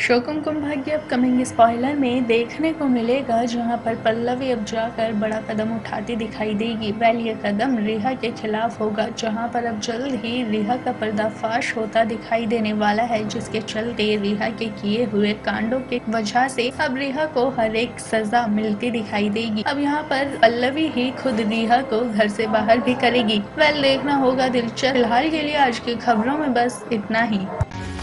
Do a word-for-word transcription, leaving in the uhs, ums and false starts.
Show Kumkum Bhagya upcoming spoiler में देखने को मिलेगा जहां पर पल्लवी अब जाकर बड़ा कदम उठाती दिखाई देगी। वेल ये कदम रिहा के खिलाफ होगा, जहां पर अब जल्द ही रिहा का पर्दाफाश होता दिखाई देने वाला है, जिसके चलते रिहा के किए हुए कांडों के वजह से अब रिहा को हर एक सजा मिलती दिखाई देगी। अब यहाँ पर पल्लवी ही खुद रिहा को घर से बाहर भी करेगी। वेल देखना होगा दिलचस्प। फिलहाल के लिए आज की खबरों में बस इतना ही।